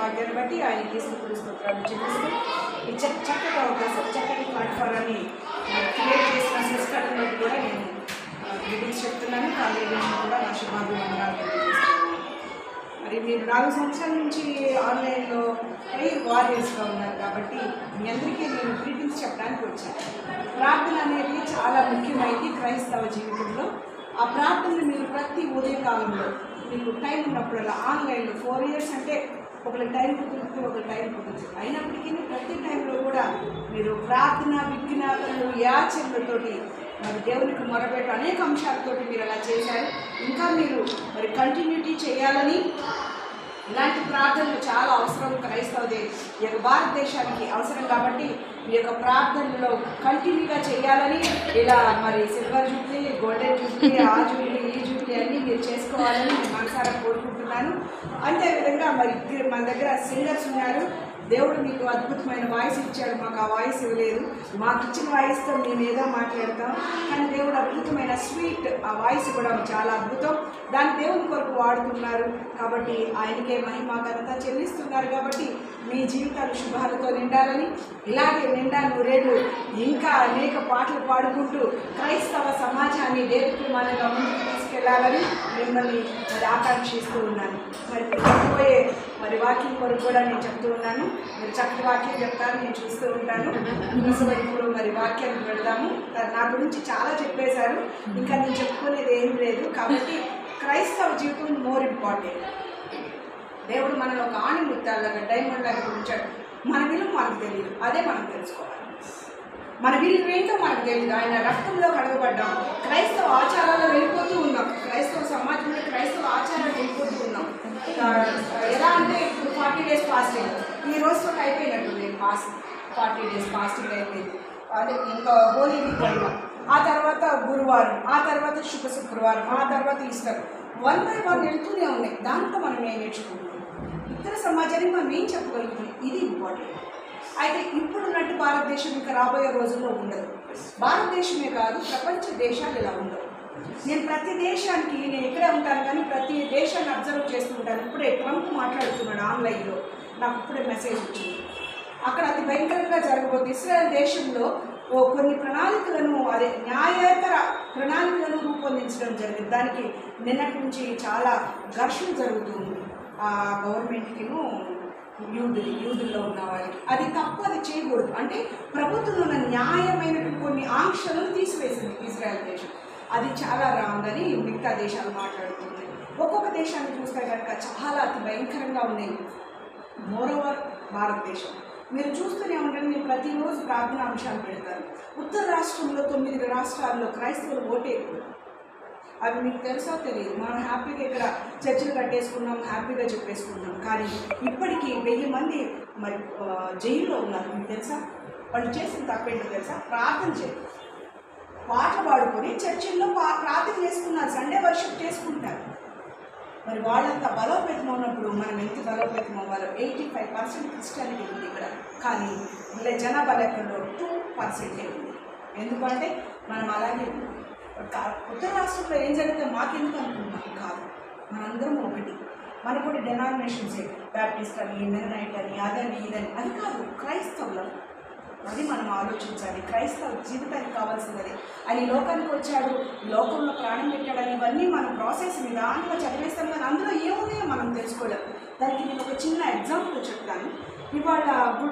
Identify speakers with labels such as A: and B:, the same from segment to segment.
A: భాగ్యాన్ని బట్టి ఆయనకి స్తుతులు స్తోత్రాలు చెల్లిస్తూ ఈ చక్కగా ఒక చక్కటి ప్లాట్ఫారాన్ని క్రియేట్ చేసిన సిస్టర్ని బట్టి కూడా నేను గ్రీటింగ్స్ చెప్తున్నాను. కాంగ్రిగేషన్ కూడా నా శుభాభివందనాలు తెలియజేస్తున్నాను. మరి మీరు 4 సంవత్సరాల నుంచి ఆన్లైన్లో ప్రేయర్ వారియర్స్గా ఉన్నారు కాబట్టి మీ అందరికీ నేను గ్రీటింగ్స్ చెప్పడానికి వచ్చాను. ప్రార్థన అనేది చాలా ముఖ్యమైనది క్రైస్తవ జీవితంలో. ఆ ప్రార్థనలు మీరు ప్రతి ఉదయకాలంలో మీకు టైం ఉన్నప్పుడల్లా ఆన్లైన్లో 4 years అంటే ఒకరి టైం కుదురుతుంది, ఒకరి టైం కుదురుతుంది. అయినప్పటికీ ప్రతి టైంలో కూడా మీరు ప్రార్థన విజ్ఞాపనలు యాచనలతోటి మరి దేవునికి మొరబెట్ట అనేక అంశాలతోటి మీరు అలా చేశారు. ఇంకా మీరు మరి కంటిన్యూటీ చేయాలని, ఇలాంటి ప్రార్థనలు చాలా అవసరం క్రైస్తవ ఈ యొక్క భారతదేశానికి అవసరం కాబట్టి మీ యొక్క ప్రార్థనలో కంటిన్యూగా చేయాలని, ఇలా మరి సిల్వర్ జూబ్లీ, గోల్డెన్ జూబ్లీ, ఆ జూబ్లీ, ఈ జూబ్లీ అన్నీ మీరు చేసుకోవాలని నేను మనసారా కోరుకుంటున్నాను. అంతేవిధంగా మరి మన దగ్గర సింగర్స్ ఉన్నారు. దేవుడు మీకు అద్భుతమైన వాయిస్ ఇచ్చాడు, మాకు ఆ వాయిస్ ఇవ్వలేదు. మాకు ఇచ్చిన వాయిస్తో మేము ఏదో మాట్లాడతాం, కానీ దేవుడు అద్భుతమైన స్వీట్ ఆ వాయిస్ కూడా చాలా అద్భుతం. దాన్ని దేవుని కొరకు వాడుతున్నారు కాబట్టి ఆయనకే మహిమ ఘనత చెల్లిస్తున్నారు. కాబట్టి మీ జీవితాలు శుభాలతో నిండాలని, ఇలాగే నిండా నూరేళ్ళు ఇంకా అనేక పాటలు పాడుకుంటూ క్రైస్తవ సమాజాన్ని దేదీప్యమానంగా ముందుకు తీసుకెళ్లాలని మిమ్మల్ని మరి ఆకాంక్షిస్తూ ఉన్నాను. మరి చెప్పబోయే మరి వాక్యం కొరకు కూడా నేను చెప్తూ ఉన్నాను. మీరు చక్కటి వాక్యం చెప్తారు, నేను చూస్తూ ఉంటాను. ఇప్పుడు మరి వాక్యానికి వెళ్దాము. నా గురించి చాలా చెప్పేశారు, ఇంకా నేను చెప్పుకునేది ఏం లేదు. కాబట్టి క్రైస్తవ జీవితం మోర్ ఇంపార్టెంట్. దేవుడు మనలో ఒక ఆణిముత్యాలాగా డైమండ్ లాగా ఉంచాడు. మన విలువ మనకు తెలియదు, అదే మనం తెలుసుకోవాలి. మన విలువ ఏంటో మనకు తెలియదు. ఆయన రక్తంలో కడగబడ్డాం. క్రైస్తవ ఆచారాల్లో వెళ్ళిపోతూ ఉన్నాం, క్రైస్తవ సమాజంలో క్రైస్తవ ఆచారాలు వెళ్ళిపోతూ ఉన్నాం. ఎలా అంటే ఇప్పుడు 40 days ఫాస్టింగ్, ఈ రోజుతో అయిపోయినట్టు నేను ఫాస్టింగ్ 40 days ఫాస్టింగ్ అయిపోయింది. అదే ఇంకా హోలీ వీక్ అయినా, ఆ తర్వాత గురువారం, ఆ తర్వాత శుక్రవారం, ఆ తర్వాత ఈస్టర్, 1 by 1 వెళ్తూనే ఉన్నాయి. దాంట్లో మనం ఏం నేర్చుకుంటున్నాం, ఇతర సమాజానికి మనం ఏం చెప్పగలుగుతున్నాం, ఇది ఇంపార్టెంట్. అయితే ఇప్పుడున్నట్టు భారతదేశం ఇంకా రాబోయే రోజుల్లో ఉండదు. భారతదేశమే కాదు, ప్రపంచ దేశాలు ఇలా ఉండవు. నేను ప్రతి దేశానికి, నేను ఇక్కడే ఉంటాను కానీ ప్రతి దేశాన్ని అబ్జర్వ్ చేస్తుంటాను. ఇప్పుడే ట్రంప్ మాట్లాడుతున్నాడు ఆన్లైన్లో, నాకు ఇప్పుడే మెసేజ్ వచ్చింది. అక్కడ అతి భయంకరంగా జరగబోతుంది. ఇస్రాయల్ దేశంలో కొన్ని ప్రణాళికలను, అదే న్యాయేతర ప్రణాళికలను రూపొందించడం జరిగింది. దానికి నిన్నటి నుంచి చాలా ఘర్షణ జరుగుతుంది ఆ గవర్నమెంట్కిను యూదుల్లో ఉన్న వాళ్ళకి. అది తప్పు, అది చేయకూడదు. అంటే ప్రభుత్వంలో ఉన్న న్యాయమైనటువంటి కొన్ని ఆంక్షలను తీసివేసింది ఇజ్రాయెల్ దేశం. అది చాలా రాంగ్ అని మిగతా దేశాలు మాట్లాడుతున్నాయి. ఒక్కొక్క దేశాన్ని చూస్తే కనుక చాలా అతి భయంకరంగా ఉన్నాయి. మోరోవర్ భారతదేశం మీరు చూస్తూనే ఉండండి. నేను ప్రతిరోజు ప్రార్థన అంశాలు పెడతాను. ఉత్తర రాష్ట్రంలో 9 రాష్ట్రాల్లో క్రైస్తవులు ఓటేయకూడదు. అవి మీకు తెలుసో తెలియదు. మనం హ్యాపీగా ఇక్కడ చర్చలు కట్టేసుకున్నాం, హ్యాపీగా చెప్పేసుకున్నాం. కానీ ఇప్పటికీ 1000 మంది మరి జైల్లో ఉన్నారు. మీకు తెలుసా? వాళ్ళు చేసిన తప్పేంటో తెలుసా? ప్రార్థన చేయరు, పాటలు పాడుకొని చర్చిల్లో ప్రార్థన చేసుకున్నారు, సండే వర్షిప్ చేసుకుంటారు. మరి వాళ్ళంతా బలోపేతం ఉన్నప్పుడు మనం ఎంత బలోపేతం అవ్వాలో. 85% క్రిస్టియానిటీ ఉంది ఇక్కడ, కానీ వీళ్ళ జనాభా లెక్కల్లో 2% ఉంది. ఎందుకంటే మనం అలాగే ఉత్తర రాష్ట్రంలో ఏం జరిగితే మాకెందుకు అనుకుంటున్నాం కాదు, మనందరం ఒకటి. మనకు కూడా డెనామినేషన్స్, బ్యాప్టిస్ట్ అని, మెననైట్ అని, అదని ఇదని, అది కాదు క్రైస్తవులం. అది మనం ఆలోచించాలి. క్రైస్తవ జీవితానికి కావాల్సినది. ఆయన ఈ లోకానికి వచ్చాడు, లోకంలో ప్రాణం పెట్టాడని ఇవన్నీ మనం ప్రాసెస్ నిదానంగా చదివేస్తాం, కానీ అందులో ఏమున్నాయో మనం తెలుసుకోలేము. దానికి నేను ఒక చిన్న ఎగ్జాంపుల్ చెప్తాను. ఇవాళ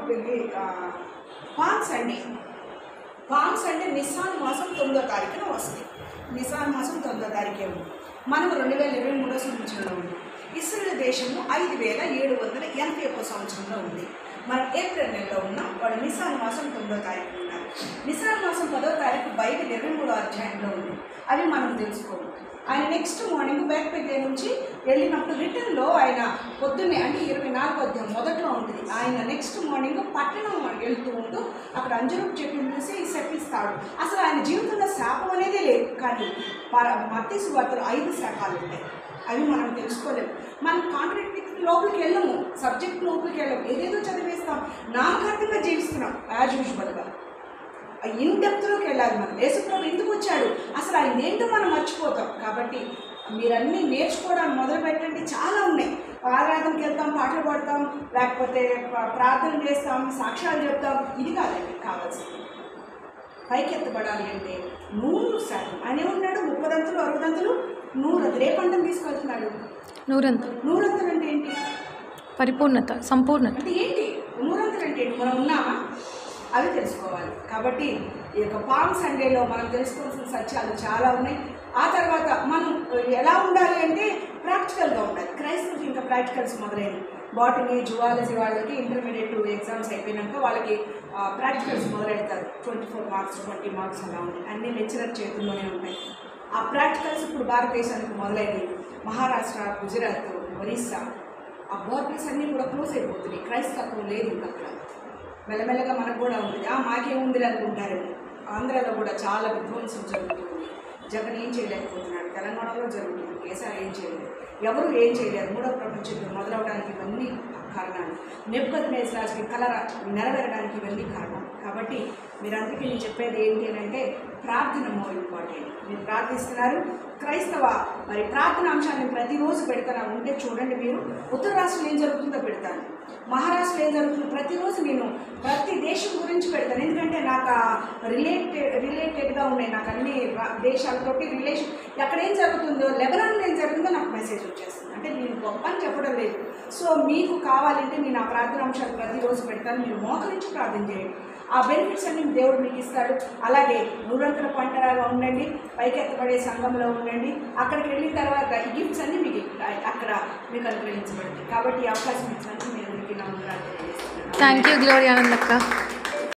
A: పామ్స్ అంటే నిస్సాన్ మాసం 9వ తారీఖున వస్తుంది. నిస్సాన్ మాసం 9వ తారీఖే ఉంది. మనం 2023 సంవత్సరంలో ఉంది. ఇస్రాయేల్ దేశంలో 5781 సంవత్సరంలో ఉంది. మనం ఏప్రిల్ నెలలో ఉన్నాం. వాళ్ళు నిస్సాన్ మాసం 9వ తారీఖు ఉన్నారు. నిస్సాన్ మాసం 10వ తారీఖు బైబిల్ 23వ అధ్యాయంలో ఉంది. అవి మనం తెలుసుకోవాలి. ఆయన నెక్స్ట్ మార్నింగ్ బేక్పేట నుంచి వెళ్ళినప్పుడు రిటర్న్లో ఆయన పొద్దున్నే అంటే 24వ అధ్యాయం మొదట్లో ఉంటుంది. ఆయన నెక్స్ట్ మార్నింగ్ పట్టణం వెళ్తూ ఉంటూ అక్కడ అంజరూపు చెట్టును చూసి శపిస్తాడు. అసలు ఆయన జీవితంలో శాపం అనేదే లేదు, కానీ మత్తయి సువార్తలో 5 శాపాలు ఉంటాయి. అవి మనం తెలుసుకోలేము. మనం కాంట్రాక్ట్ లోపలికి వెళ్ళము, సబ్జెక్ట్ లోపలికి వెళ్ళము, ఏదేదో చదివేస్తాం, నామకార్థంగా జీవిస్తున్నాం యాజ్ యూజువల్గా. ఇన్ డెప్త్లోకి వెళ్ళాలి. మనం యేసుప్రభు ఎందుకు వచ్చాడు, అసలు ఆయన ఏంటో మనం మర్చిపోతాం. కాబట్టి మీరన్నీ నేర్చుకోవడానికి మొదలు పెట్టండి. చాలా ఉన్నాయి. ఆరాధనకి వెళ్తాం, పాటలు పాడతాం, లేకపోతే ప్రార్థన చేస్తాం, సాక్ష్యాలు చెప్తాం. ఇది కాదండి కావాల్సింది. పైకెత్తబడాలి అంటే 100%. ఆయన ఏమన్నాడు? 30 దంతులు 60 దంతులు 100. ఏ పంటను తీసుకెళ్తున్నాడు? 100 అంటే ఏంటి?
B: పరిపూర్ణత, సంపూర్ణత
A: అంటే ఏంటి? 100 అంటే ఏంటి? మనం ఉన్నామా? అవి తెలుసుకోవాలి. కాబట్టి ఈ యొక్క పామ్ సండేలో మనం తెలుసుకోవాల్సిన సత్యాలు చాలా ఉన్నాయి. ఆ తర్వాత మనం ఎలా ఉండాలి అంటే ప్రాక్టికల్గా ఉండాలి. క్రైస్తవులకి ఇంకా ప్రాక్టికల్స్ మొదలైనవి. బాటనీ, జువాలజీ వాళ్ళకి ఇంటర్మీడియట్ ఎగ్జామ్స్ అయిపోయినాక వాళ్ళకి ప్రాక్టికల్స్ మొదలెడతారు. 24 మార్క్స్ 20 మార్క్స్ అలా ఉంటాయి. అన్ని లెక్చరర్ చేతుల్లోనే ఉంటాయి. ఆ ప్రాక్టికల్స్ ఇప్పుడు భారతదేశానికి మొదలైనవి. మహారాష్ట్ర, గుజరాత్, ఒరిస్సా ఆ బోర్డర్స్ అన్నీ కూడా క్లోజ్ అయిపోతున్నాయి. క్రైస్తత్వం లేదు ఇంకా అక్కడ. మెల్లమెల్లగా మనకు కూడా ఉంటుంది. మాకేముంది అనుకుంటారేమో. ఆంధ్రాలో కూడా చాలా విధ్వంసం జరుగుతుంది. జగన్ ఏం చేయలేకపోతున్నాడు. తెలంగాణలో జరుగుతుంది. కేసీఆర్ ఏం చేయలేదు. ఎవరు ఏం చేయలేరు. మూడవ ప్రపంచ యుద్ధం మొదలవడానికి ఇవన్నీ కారణాలు. నెబుకద్నెజారుకి కలర నెరవేరడానికి ఇవన్నీ కారణం. కాబట్టి మీరందరికీ నేను చెప్పేది ఏంటి అని అంటే ప్రార్థన మోర్ ఇంపార్టెంట్. మీరు ప్రార్థిస్తున్నారు. క్రైస్తవ మరి ప్రార్థన అంశాన్ని ప్రతిరోజు పెడతాను ఉంటే చూడండి. మీరు ఉత్తర రాష్ట్రంలో ఏం జరుగుతుందో పెడతాను, మహారాష్ట్రలో ఏం జరుగుతుందో ప్రతిరోజు నేను ప్రతి దేశం గురించి పెడతాను. ఎందుకంటే నాకు రిలేటెడ్గా ఉన్నాయి. నాకు అన్ని దేశాలతోటి రిలేషన్. ఎక్కడ ఏం జరుగుతుందో, లెబనాన్లో ఏం జరుగుతుందో నాకు మెసేజ్ వచ్చేస్తుంది. అంటే నేను గొప్ప అని చెప్పడం లేదు. సో మీకు కావాలంటే నేను ఆ ప్రార్థన అంశాలు ప్రతిరోజు పెడతాను. మీరు మోకరించి ప్రార్థన చేయండి. ఆ బెనిఫిట్స్ అన్ని దేవుడు మీకు ఇస్తాడు. అలాగే 100 పంటలాగా ఉండండి. పైకెత్తబడే సంఘంలో ఉండండి. అక్కడికి వెళ్ళిన తర్వాత ఈ గిఫ్ట్స్ అన్నీ మీకు అక్కడ మీకు అనుగ్రహించబడింది. కాబట్టి ఈ అవకాశం ఇచ్చినందుకు మీ అందరికీ నా వందనాలు తెలియజేస్తున్నాను.
B: థ్యాంక్ యూ గ్లోరియా ఆనంద్ అక్క.